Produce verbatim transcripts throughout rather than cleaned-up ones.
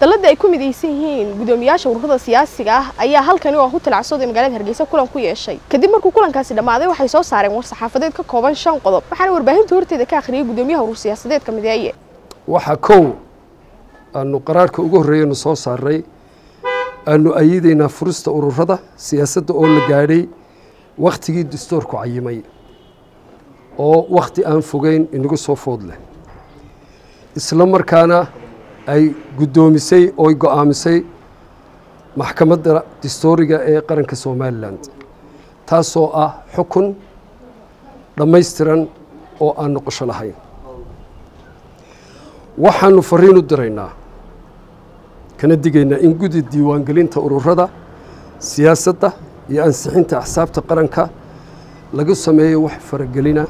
dalada ay ku midaysan yihiin gudoomiyaasha ururada siyaasiga ah ayaa halkan oo hotel Casooda ee magaalada Hargeysa kulan ku yeeshay kadib markuu kulankaasi dhamaaday waxay soo saareen war saxaafadeed ka kooban shan qodob waxaana warbaahinta horteeda ka akhriyay gudoomiyaha urur siyaasadeedka mideeye waxa koow aanu qaraarka ugu horeeyay soo saaray aanu ayideyna furista ururada siyaasadda oo la gaadhay waqtigii dastuurku cayimay oo waqti aan fogeyn inagu soo foodleh isla markaana ay gudoomisay oo go'aamisay maxkamadda dastuuriga ee qaranka Soomaaliland taasoo ah xukun dhameystiran oo aan noqosho lahayn waxaanu fariin u diraynaa kana digaynaa in guddi diiwaangelinta ururada siyaasadda iyo ansixinta axsaabta qaranka lagu sameeyo wax faragelina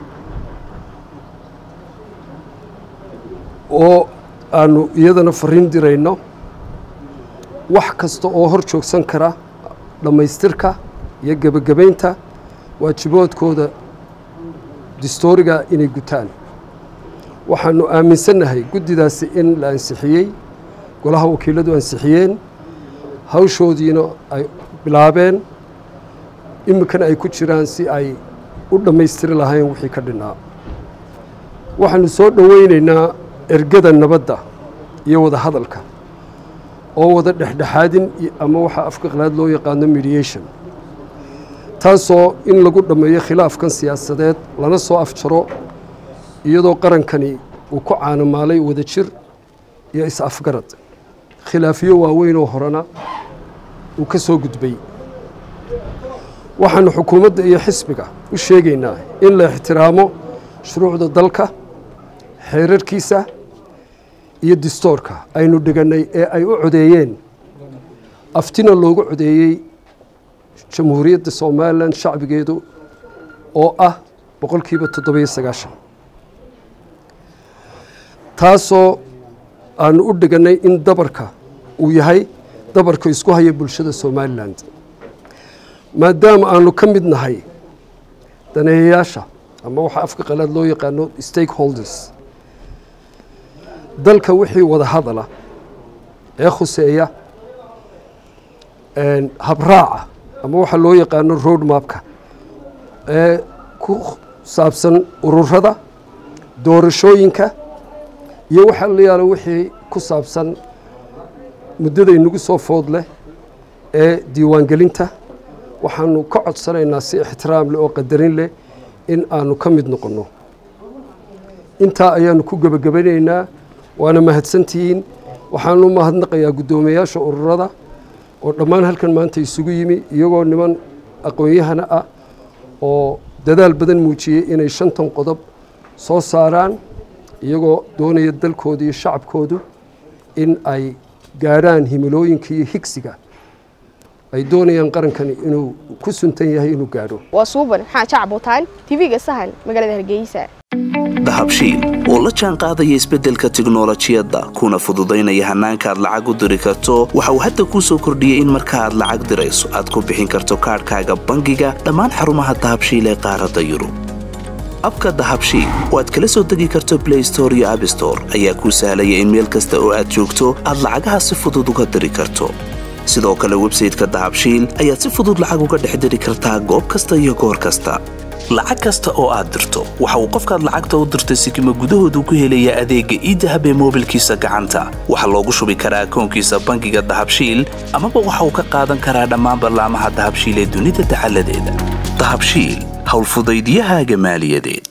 oo aanu iyadana fariin dirayno wax kasta oo hor joogsan kara dhamaystirka iyo gabagabeynta waajibaadkooda dastuuriga inay gutaan waxaanu aaminsanahay guddidaasi in la ansixiyay golaha wakiiladu ansixiyeen hawshoodiina ay bilaabeen imikana ay ku jiraan si ay u dhamaystiri lahayn wixii ka dhinaa waxaanu soo dhaweynaynaa ergada nabadda iyo wada hadalka oo wada dhexdhexaadin ama waxa afka qalaad loo yaqaan mediation taasoo in lagu dhameeyo khilaafkan siyaasadeed lana soo afjaro iyadoo qarankani uu ku caanamaalay wada jir iyo is afgarad khilaafiyo waaweyn oo horena uu ka soo gudbay waxaanu xukuumadda iyo xisbiga u sheegaynaa in la ixtiraamo shuruucda dalka xeerarkiisa iyo dastuurka aynu dhiganay ee ay u codeeyeen aftina loogu codeeyay jamhuuriyadda Soomaaliland shacbigeedu oo ah boqolkiiba toddoba iyo sagaashan taasoo aanu u dhiganay in dabarka uu yahay dabarka isku haya bulshada Soomaaliland maadaama aanu ka mid nahay daneeyayaasha ama waxa afka qalaad loo yaqaano stakeholders dalka wixii wada hadala ee khuseeya een habraaca ama waxa loo yaqaano road mapka ee ku saabsan ururada doorashooyinka iyo waxa la yaalo wixii ku saabsan muddada inagu soo foodleh ee diiwaangelinta waxaanu ka codsanaynaa si ixtiraam leh oo qadarin leh in aanu ka mid noqono inta ayaanu ku gabagabanaynaa waana mahadsantihiin waxaanu mahadnaqayaa gudoomiyaasha ururada oo dhammaan halkan maanta isugu yimi iyagoo niman aqoon-yahana ah oo dadaal badan muujiyay inay shantan qodob soo saaraan iyagoo doonaya dalkooda iyo shacabkoodu in ay gaaraan himilooyinka iyo higsiga ay doonayaan qarankani inuu ku suntan yahay inuu gaaro waa suuban maxaa jacbutaan T V-ga sahan magaalada Hargeysa dahabshiil oo la jaan qaadaya isbeddelka tiknoolajiyadda kuna fududeynaya hanaanka aad lacag u diri karto waxa uu hadda ku soo kordhiyay in marka aad lacag dirayso aad ku bixin karto kaarkaaga bangiga dhammaan xarumaha dahabshiil ee qaaradda Yurub abka dahabshiil oo aad kala soo degi karto Play Store iyo App Store ayaa kuu sahlaya in meel kasta oo aad joogto aad lacagaha si fudud uga diri karto sidoo kale website-ka dahabshiil ayaad si fudud lacag uga dhex diri kartaa goob kasta iyo goor kasta lacag kasta oo aad dirto waxa uu qofkaad lacagta u dirtay sikimo gudahoodu ku helaya adeegga e-dahab ee moobilkiisa gacanta waxa loogu shubi karaa akoonkiisa bangiga dahabshiil ama waxa uu ka qaadan karaa dhammaan barnaamijyada dahabshiil ee dunida taxalladeeda dahabshiil hawl fudaydiyahaaga maaliyadeed